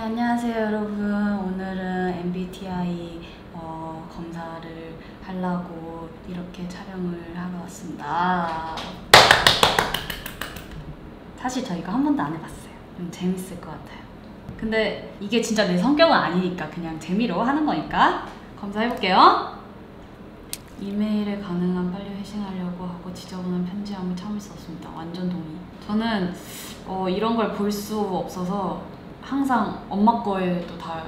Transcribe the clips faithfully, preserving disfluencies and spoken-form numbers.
안녕하세요 여러분. 오늘은 엠비티아이 어, 검사를 하려고 이렇게 촬영을 하러 왔습니다. 사실 저 이거 한 번도 안 해봤어요. 좀 재밌을 것 같아요. 근데 이게 진짜 내 성격은 아니니까 그냥 재미로 하는 거니까 검사해볼게요. 이메일에 가능한 빨리 회신하려고 하고 지저분한 편지함을 참을 수 없습니다. 완전 동의. 저는 어, 이런 걸 볼 수 없어서 항상 엄마 거에도 다,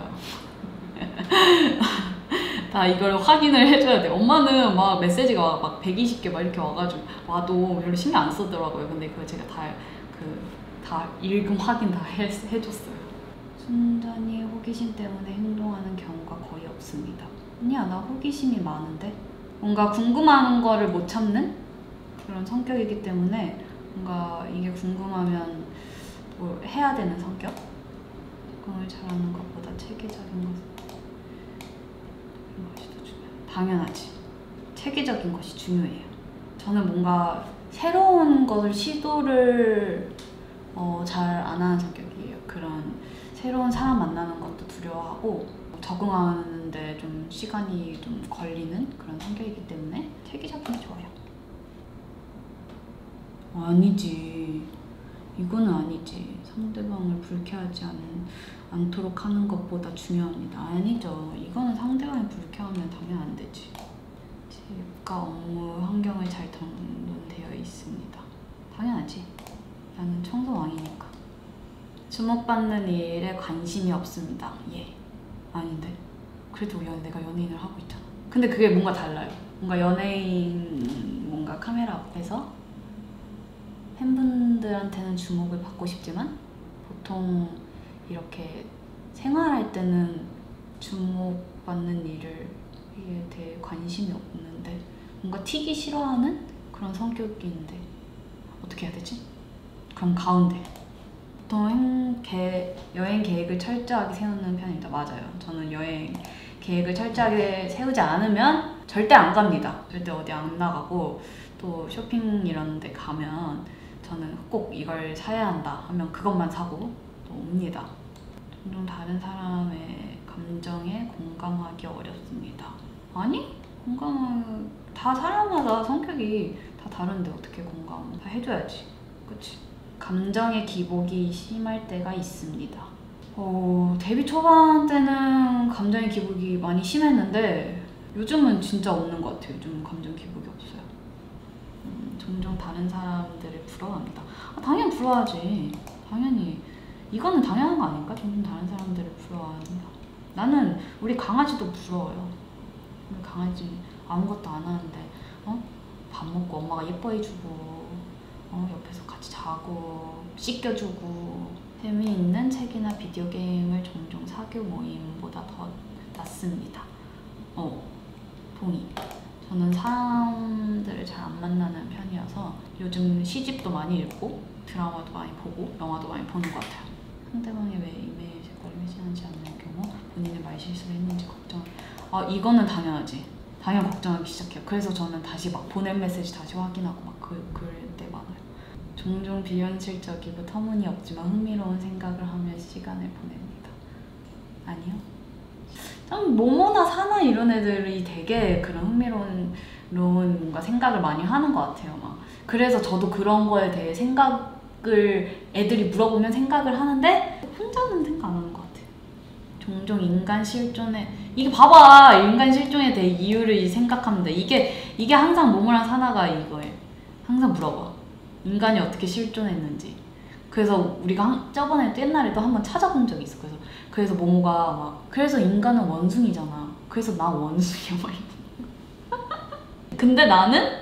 다 이걸 확인을 해줘야 돼. 엄마는 막 메시지가 막, 막 백이십 개 막 이렇게 와가지고 와도 별로 신경 안 쓰더라고요. 근데 그거 제가 다, 그, 다 읽음 확인 다 해, 해줬어요. 순전히 호기심 때문에 행동하는 경우가 거의 없습니다. 아니야, 나 호기심이 많은데? 뭔가 궁금한 거를 못 참는 그런 성격이기 때문에 뭔가 이게 궁금하면 뭐 해야 되는 성격? 적응을 잘하는 것보다 체계적인 것, 것이 더 중요해요. 당연하지. 체계적인 것이 중요해요. 저는 뭔가 새로운 것을 시도를 어, 잘 안 하는 성격이에요. 그런 새로운 사람 만나는 것도 두려워하고 적응하는데 좀 시간이 좀 걸리는 그런 성격이기 때문에 체계적인 게 좋아요. 아니지. 이거는 아니지. 상대방을 불쾌하지 않, 않도록 하는 것보다 중요합니다. 아니죠. 이거는 상대방이 불쾌하면 당연히 안 되지. 집과 업무 환경을 잘 정돈되어 있습니다. 당연하지. 나는 청소왕이니까. 주목받는 일에 관심이 없습니다. 예. 아닌데. 그래도 연, 내가 연예인을 하고 있잖아. 근데 그게 뭔가 달라요. 뭔가 연예인 뭔가 카메라 앞에서 팬분들한테는 주목을 받고 싶지만 보통 이렇게 생활할 때는 주목받는 일을 이에 대해 관심이 없는데 뭔가 튀기 싫어하는 그런 성격인데 어떻게 해야 되지? 그럼 가운데. 보통 행, 계, 여행 계획을 철저하게 세우는 편입니다. 맞아요. 저는 여행 계획을 철저하게 세우지 않으면 절대 안 갑니다. 절대 어디 안 나가고 또 쇼핑 이런 데 가면 저는 꼭 이걸 사야 한다 하면 그것만 사고 또 옵니다. 종종 다른 사람의 감정에 공감하기 어렵습니다. 아니? 공감을 다 사람마다 성격이 다 다른데 어떻게 공감 다 해줘야지. 그치? 감정의 기복이 심할 때가 있습니다. 어, 데뷔 초반 때는 감정의 기복이 많이 심했는데 요즘은 진짜 없는 것 같아요. 요즘 감정 기복이 없어요. 음, 종종 다른 사람들을 부러워합니다. 아, 당연히 부러워하지. 당연히. 이거는 당연한 거 아닌가? 종종 다른 사람들을 부러워한다. 나는 우리 강아지도 부러워요. 우리 강아지 아무것도 안 하는데 어? 밥 먹고 엄마가 예뻐해주고 어? 옆에서 같이 자고 씻겨주고 재미있는 책이나 비디오 게임을 종종 사교 모임보다 더 낫습니다. 어, 동의. 저는 사람들을 잘 안 만나는 편이어서 요즘 시집도 많이 읽고 드라마도 많이 보고 영화도 많이 보는 것 같아요. 상대방이 왜 이메일 제거를 회신하지 않는 경우 본인의 말실수를 했는지 걱정. 아, 이거는 당연하지. 당연 걱정하기 시작해요. 그래서 저는 다시 막 보낸 메시지 다시 확인하고 막 그, 그럴 때 많아요. 종종 비현실적이고 터무니없지만 흥미로운 생각을 하며 시간을 보냅니다. 아니요? 좀 뭐뭐나 사나 이런 애들이 되게 그런 흥미로운 뭔가 생각을 많이 하는 것 같아요. 막. 그래서 저도 그런 거에 대해 생각을 애들이 물어보면 생각을 하는데 혼자는 생각 안 하는 것 같아요. 종종 인간 실존에 이게 봐봐. 인간 실존에 대해 이유를 생각하면 돼. 이게 이게 항상 모모랑 사나가 이거예요. 항상 물어봐. 인간이 어떻게 실존했는지. 그래서 우리가 한, 저번에 또 옛날에도 한번 찾아본 적이 있어. 그래서 그래서 모모가 막 그래서 인간은 원숭이잖아. 그래서 나 원숭이야 막 근데 나는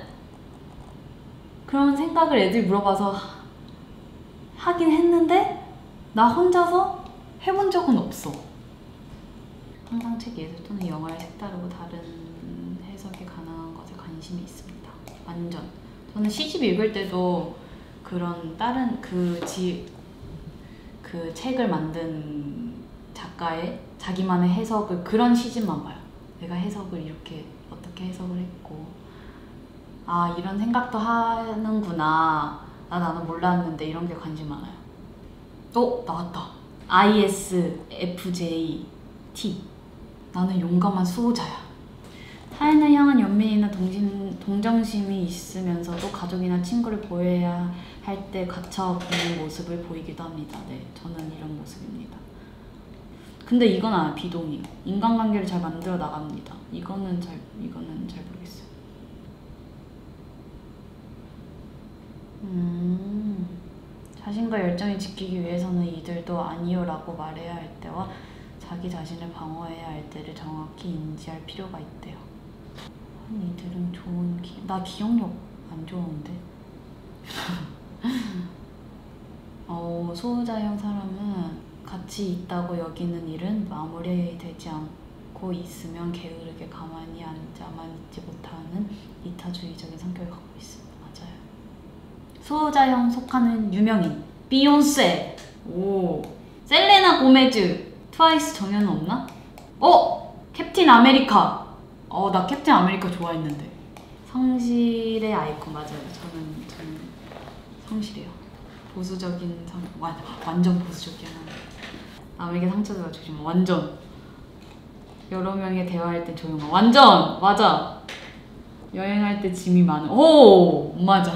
그런 생각을 애들이 물어봐서 하긴 했는데 나 혼자서 해본 적은 없어. 항상 책, 예술 또는 영화의 색다르고 다른 해석이 가능한 것에 관심이 있습니다. 완전. 저는 시집 읽을 때도 그런 다른 그 지, 그 책을 만든 작가의 자기만의 해석을 그런 시집만 봐요. 내가 해석을 이렇게 어떻게 해석을 했고 아 이런 생각도 하는구나. 나 나는 몰랐는데 이런 게 관심 많아요. 어? 나왔다. 아이 에스 에프 제이 티. 나는 용감한 수호자야. 타인을 향한 연민이나 동심, 동정심이 있으면서도 가족이나 친구를 보호해야 할 때 갇혀있는 모습을 보이기도 합니다. 네, 저는 이런 모습입니다. 근데 이건 아 비동의. 인간관계를 잘 만들어 나갑니다. 이거는 잘 이거는 잘 모르겠어요. 음, 자신과 열정을 지키기 위해서는 이들도 아니요 라고 말해야 할 때와 자기 자신을 방어해야 할 때를 정확히 인지할 필요가 있대요. 이들은 좋은 기... 나 기억력 안 좋은데. 어, 소유자형 사람은 가치 있다고 여기는 일은 마무리되지 않고 있으면 게으르게 가만히 앉아만 있지 못하는 이타주의적인 성격을 갖고 있습니다. 맞아요. 소유자형 속하는 유명인 비욘세. 오, 셀레나 고메즈. 트와이스 정연은 없나? 어! 캡틴 아메리카. 어, 나 캡틴 아메리카 좋아했는데. 성실의 아이콘. 맞아요. 저는 저는 성실해요. 보수적인 성... 와, 완전 보수적이야. 남에게 상처주가 조심. 완전. 여러 명이 대화할 때 조용한. 완전! 맞아. 여행할 때 짐이 많은. 오! 맞아.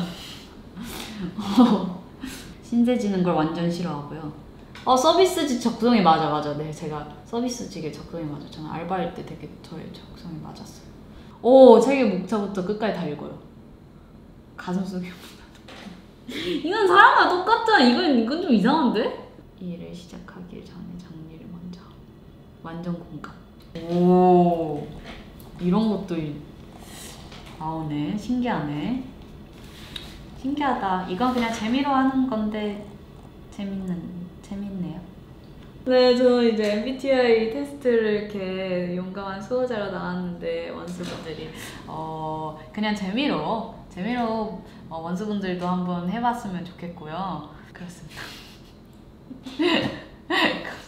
신세지는 걸 완전 싫어하고요. 어, 서비스직 적성에 맞아, 맞아. 네, 제가 서비스직에 적성에 맞아. 저는 알바할 때 되게 저의 적성에 맞았어요. 오, 책의 목차부터 끝까지 다 읽어요. 가슴 속에 이건 사람과 똑같잖아. 이건 이건 좀 이상한데? 일을 시작하기 전에 정리를 먼저. 완전 공감. 오, 이런 것도 나오네. 신기하네. 신기하다. 이건 그냥 재미로 하는 건데 재밌는 재밌네요. 네, 저는 이제 엠비티아이 테스트를 이렇게 용감한 수호자로 나왔는데 원수분들이 어 그냥 재미로 재미로 어, 원수분들도 한번 해봤으면 좋겠고요. 그렇습니다.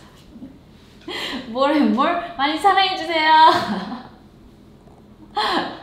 뭘, 뭘 많이 사랑해주세요.